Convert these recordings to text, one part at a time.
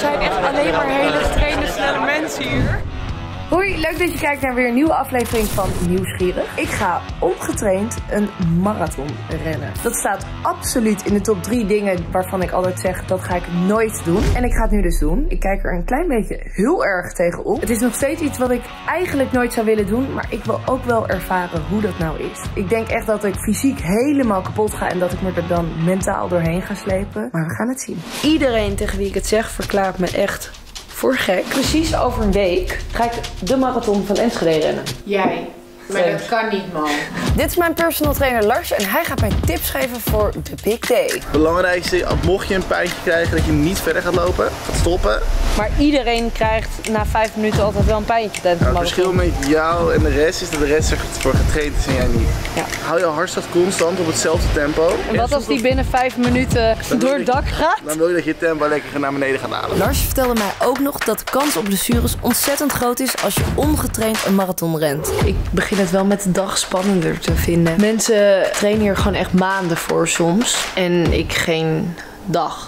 zijn echt alleen maar hele getrainde, snelle mensen hier. Hoi, leuk dat je kijkt naar weer een nieuwe aflevering van Nieuwsgierig. Ik ga ongetraind een marathon rennen. Dat staat absoluut in de top 3 dingen waarvan ik altijd zeg dat ga ik nooit doen. En ik ga het nu dus doen. Ik kijk er een klein beetje heel erg tegenop. Het is nog steeds iets wat ik eigenlijk nooit zou willen doen, maar ik wil ook wel ervaren hoe dat nou is. Ik denk echt dat ik fysiek helemaal kapot ga en dat ik me er dan mentaal doorheen ga slepen. Maar we gaan het zien. Iedereen tegen wie ik het zeg verklaart me echt voor gek. Precies over een week ga ik de marathon van Enschede rennen. Jij. Maar dat kan niet, man. Dit is mijn personal trainer Lars en hij gaat mij tips geven voor de big day. Het belangrijkste, mocht je een pijntje krijgen, dat je niet verder gaat lopen, gaat stoppen. Maar iedereen krijgt na 5 minuten altijd wel een pijntje tijdens de marathon. Het verschil met jou en de rest is dat de rest er voor getraind is en jij niet. Ja. Hou je hartslag constant op hetzelfde tempo. En wat als die binnen 5 minuten door het dak gaat? Dan wil je dat je tempo lekker naar beneden gaat halen. Lars vertelde mij ook nog dat de kans op blessures ontzettend groot is als je ongetraind een marathon rent. Ik begin het wel met de dag spannender te vinden. Mensen trainen hier gewoon echt maanden voor soms. En ik geen dag.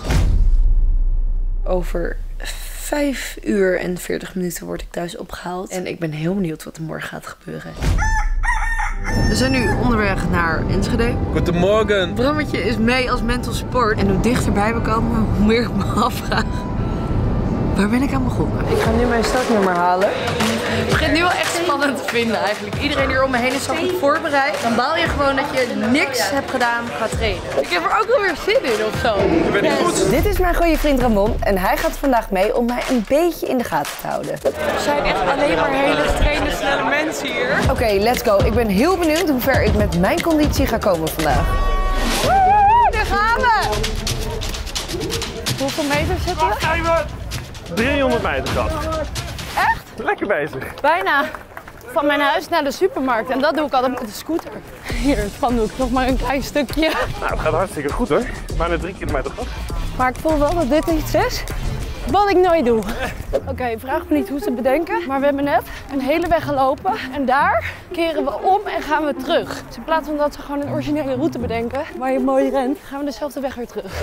Over 5 uur en 40 minuten word ik thuis opgehaald. En ik ben heel benieuwd wat er morgen gaat gebeuren. We zijn nu onderweg naar Enschede. Goedemorgen. Brammetje is mee als mental support. En hoe dichterbij we komen, hoe meer ik me afvraag. Waar ben ik aan begonnen? Ik ga nu mijn startnummer halen. Het begint nu wel echt spannend te vinden eigenlijk. Iedereen hier om me heen is zo goed voorbereid. Dan baal je gewoon dat je niks hebt gedaan qua trainen. Ik heb er ook wel weer zin in of zo. Je bent niet goed. Dit is mijn goede vriend Ramon en hij gaat vandaag mee om mij een beetje in de gaten te houden. Er zijn echt alleen maar hele getrainde, snelle mensen hier. Oké, let's go. Ik ben heel benieuwd hoe ver ik met mijn conditie ga komen vandaag. Woehoe, daar gaan we! Hoeveel meter zitten we? 300 meter gat. Echt? Lekker bezig. Bijna van mijn huis naar de supermarkt. En dat doe ik altijd met de scooter. Hier, van doe ik nog maar een klein stukje. Nou, het gaat hartstikke goed hoor. Bijna 3 kilometer gat. Maar ik voel wel dat dit iets is wat ik nooit doe. Oké, vraag me niet hoe ze bedenken. Maar we hebben net een hele weg gelopen. En daar keren we om en gaan we terug. Dus in plaats van dat ze gewoon een originele route bedenken waar je mooi rent, gaan we dezelfde weg weer terug.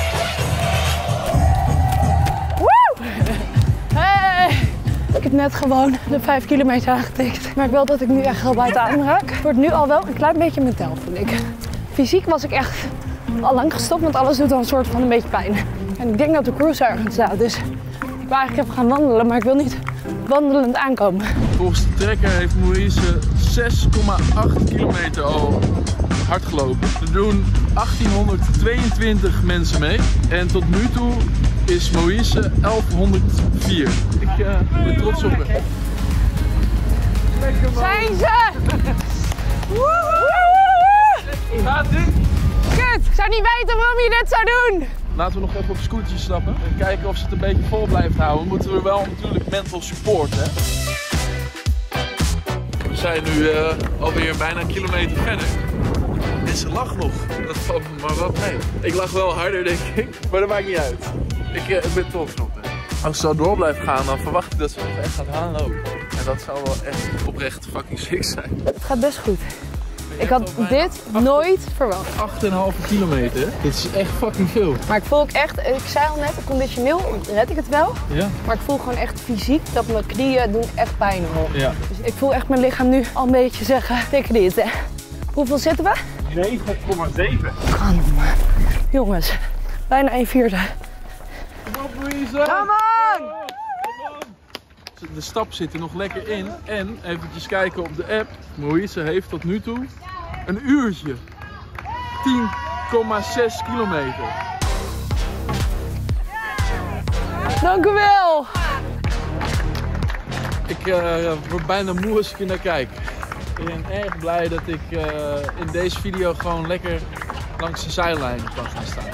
Hey! Ik heb net gewoon de 5 kilometer aangetikt. Ik merk wel dat ik nu echt wel buiten adem raak. Het wordt nu al wel een klein beetje mentaal, vind ik. Fysiek was ik echt al lang gestopt, want alles doet dan een soort van een beetje pijn. En ik denk dat de cruise ergens staat, dus ik wil eigenlijk even gaan wandelen, maar ik wil niet wandelend aankomen. Volgens de trekker heeft Maurice 6,8 kilometer al hard gelopen. Er doen 1822 mensen mee. En tot nu toe is Maurice 1104. Ik ben trots op haar. Zijn ze! Gaat ie? Kut, ik zou niet weten waarom je dit zou doen. Laten we nog even op het scootertje stappen en kijken of ze het een beetje vol blijft houden. Moeten we wel natuurlijk mental support, hè? We zijn nu alweer bijna een kilometer verder. En ze lacht nog. Dat valt me maar wat mee. Ik lach wel harder, denk ik, maar dat maakt niet uit. Ik ben trots op haar. Als ze zo door blijft gaan, dan verwacht ik dat ze nog echt gaat aanlopen. En dat zou wel echt oprecht fucking sick zijn. Het gaat best goed. Ik had dit nooit verwacht. 8,5 kilometer, dat is echt fucking veel. Maar ik voel ook echt, ik zei al net, conditioneel red ik het wel. Ja. Maar ik voel gewoon echt fysiek dat mijn knieën doen echt pijn. Ja. Dus ik voel echt mijn lichaam nu al een beetje zeggen, tik dit hè. Hoeveel zitten we? 9,7. Kan maar. Jongens, bijna 1/4. Kom op, Louise! Come on! De stap zit er nog lekker in. En eventjes kijken op de app. Maurice heeft tot nu toe een uurtje. 10,6 kilometer. Dank u wel! Ik word bijna moe als ik er naar kijk. Ik ben erg blij dat ik in deze video gewoon lekker langs de zijlijn kan gaan staan.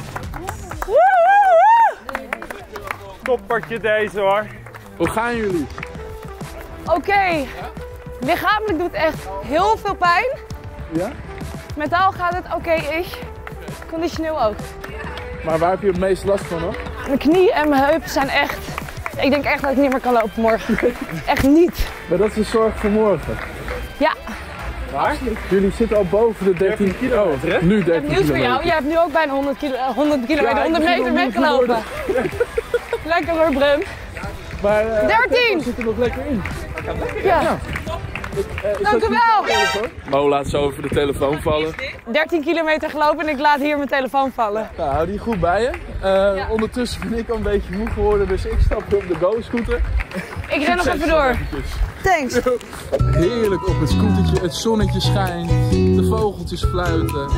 Toppertje deze hoor. Hoe gaan jullie? Oké, lichamelijk doet echt heel veel pijn. Ja? Mentaal gaat het oké-ish. Conditioneel ook. Maar waar heb je het meest last van hoor? Mijn knieën en mijn heupen zijn echt... Ik denk echt dat ik niet meer kan lopen morgen. Echt niet. Maar dat is de zorg voor morgen. Ja. Waar? Jullie zitten al boven de 13 kilometer, hè? Nu 13 Nieuws voor jou. kilometer. Jij hebt nu ook bijna 100 kilometer, 100 meter meegelopen. Lekker hoor, Brum. Maar 13! zit er nog lekker in. Ja. Dank u wel. Mo laat zo over de telefoon vallen. 13 kilometer gelopen en ik laat hier mijn telefoon vallen. Nou, hou die goed bij je. Ondertussen ben ik al een beetje moe geworden, dus ik stap op de Go-scooter. Ik ren nog even door. Thanks. Heerlijk op het scootertje, het zonnetje schijnt, de vogeltjes fluiten.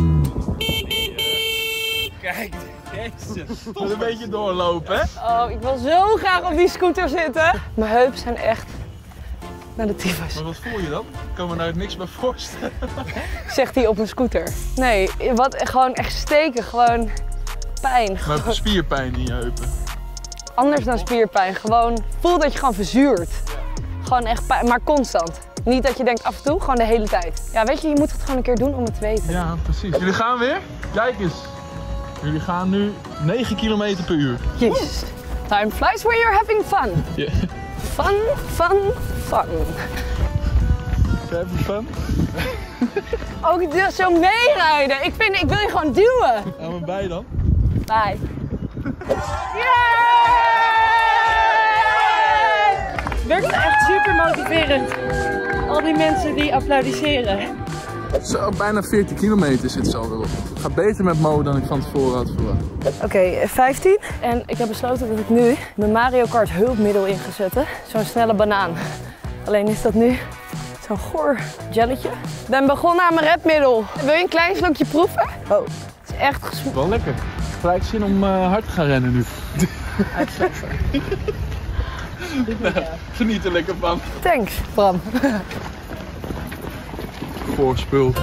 Kijk, jezus. Moet een beetje doorlopen, hè? Oh, ik wil zo graag op die scooter zitten. Mijn heupen zijn echt naar de tyfus. Maar wat voel je dan? Ik kan me nou niks meer voorstellen. Zegt hij op een scooter. Nee, gewoon echt steken, gewoon pijn. Maar heb je spierpijn in je heupen? Anders dan spierpijn. Gewoon voel dat je gewoon verzuurt. Gewoon echt pijn, maar constant. Niet dat je denkt af en toe, gewoon de hele tijd. Ja, weet je, je moet het gewoon een keer doen om het te weten. Ja, precies. Jullie gaan weer? Kijk eens. Jullie gaan nu 9 km per uur. Jezus. Time flies when you're having fun. Yeah. Fun, fun, fun. Having fun? Ook dus zo meerijden. Ik wil je gewoon duwen. Gaan we bij dan? Bye. Yay! Het werkt echt super motiverend. Al die mensen die applaudisseren. Zo, bijna 40 kilometer zit zo weer op. Het gaat beter met Mo dan ik van tevoren had verwacht. Oké, 15. En ik heb besloten dat ik nu mijn Mario Kart hulpmiddel in ga zetten. Zo'n snelle banaan. Alleen is dat nu zo'n goor jelletje. Ik ben begonnen aan mijn redmiddel. Wil je een klein slokje proeven? Oh, het is echt gesmeerd. Wel lekker. Gelijk zin om hard te gaan rennen nu. Geniet er lekker van. Thanks, Bram. Voorspul.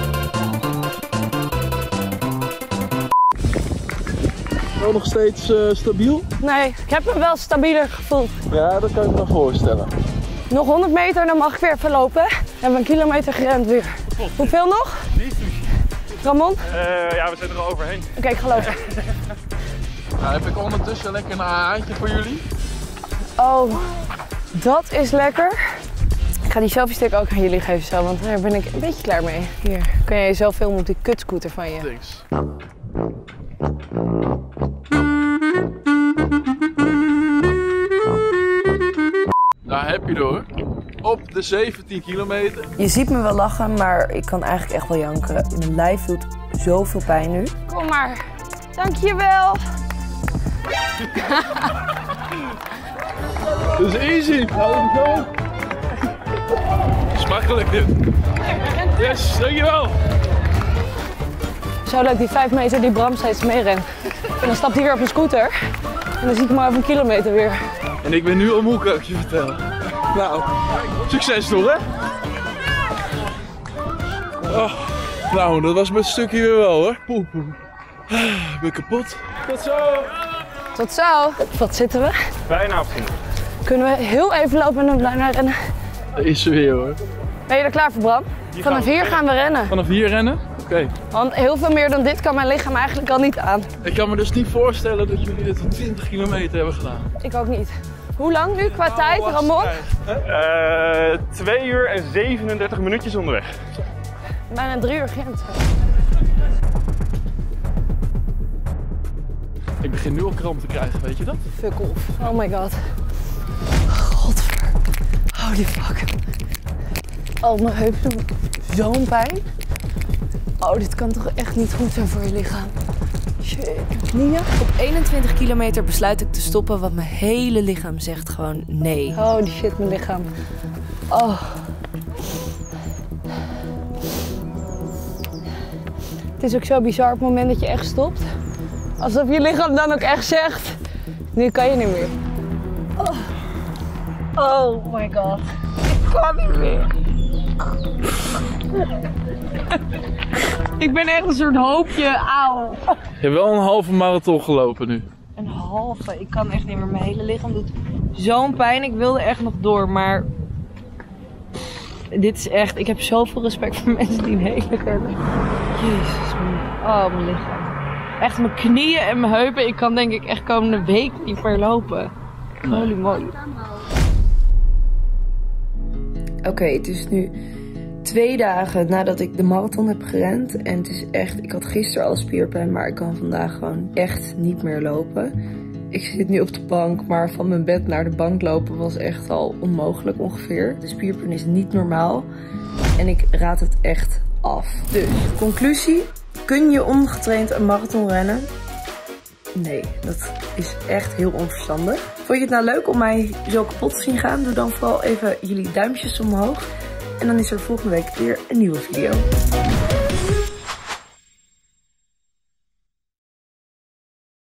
Wel nog steeds stabiel? Nee, ik heb me wel stabieler gevoeld. Ja, dat kan ik me voorstellen. Nog 100 meter, dan mag ik weer even lopen. Hebben we een kilometer gerend weer. Hoeveel nog? Ramon? Ja, we zijn er al overheen. Oké, ik ga lopen. Nou, heb ik ondertussen lekker een AA'tje voor jullie. Oh, dat is lekker. Ik ga die selfie stick ook aan jullie geven zo, want daar ben ik een beetje klaar mee. Hier, kan jij jezelf filmen op die kutscooter van je. Thanks. Daar heb je door. Op de 17 kilometer. Je ziet me wel lachen, maar ik kan eigenlijk echt wel janken. Mijn lijf doet zoveel pijn nu. Kom maar. Dankjewel. Dat is easy. Hou hem zo. Smakelijk dit. Yes, dankjewel. Zo leuk, die 5 meter die Bram steeds meerent. En dan stapt hij weer op een scooter. En dan zie ik hem maar over een kilometer weer. En ik ben nu al moe, kan ik je vertellen. Nou, succes toch, hè? Oh, nou, dat was met het stukje weer wel, hoor. Poeh, poeh. Ik ben kapot. Tot zo. Tot zo. Wat zitten we? Bijna afzien. Kunnen we heel even lopen en dan blijven rennen? Daar is ze weer, hoor. Ben je er klaar voor, Bram? Vanaf hier gaan we rennen. Vanaf hier rennen? Oké. Want heel veel meer dan dit kan mijn lichaam eigenlijk al niet aan. Ik kan me dus niet voorstellen dat jullie dit op 20 kilometer hebben gedaan. Ik ook niet. Hoe lang nu qua tijd, Ramon? 2 uur en 37 minuutjes onderweg. Bijna 3 uur Gent. Ik begin nu al kramp te krijgen, weet je dat? Fuck off. Oh my god. Godver. Holy fuck. Oh, mijn heupen doen zo'n pijn. Oh, dit kan toch echt niet goed zijn voor je lichaam. Shit, knieën. Op 21 kilometer besluit ik te stoppen, want mijn hele lichaam zegt gewoon nee. Holy shit, mijn lichaam. Oh. Het is ook zo bizar op het moment dat je echt stopt. Alsof je lichaam dan ook echt zegt, nu kan je niet meer. Oh, oh my god. Ik kan niet meer. Ik ben echt een soort hoopje, auw. Je hebt wel een halve marathon gelopen nu. Een halve, ik kan echt niet meer. Mijn hele lichaam doet zo'n pijn. Ik wilde echt nog door, maar dit is echt, ik heb zoveel respect voor mensen die een hele kunnen. Jezus, mijn lichaam. Echt mijn knieën en mijn heupen. Ik kan denk ik echt komende week niet meer lopen. Holy moly. Oké, het is nu 2 dagen nadat ik de marathon heb gerend. En het is echt, ik had gisteren al spierpijn, maar ik kan vandaag gewoon echt niet meer lopen. Ik zit nu op de bank, maar van mijn bed naar de bank lopen was echt al onmogelijk ongeveer. De spierpijn is niet normaal en ik raad het echt af. Dus, conclusie. Kun je ongetraind een marathon rennen? Nee, dat is echt heel onverstandig. Vond je het nou leuk om mij zo kapot te zien gaan? Doe dan vooral even jullie duimpjes omhoog. En dan is er volgende week weer een nieuwe video.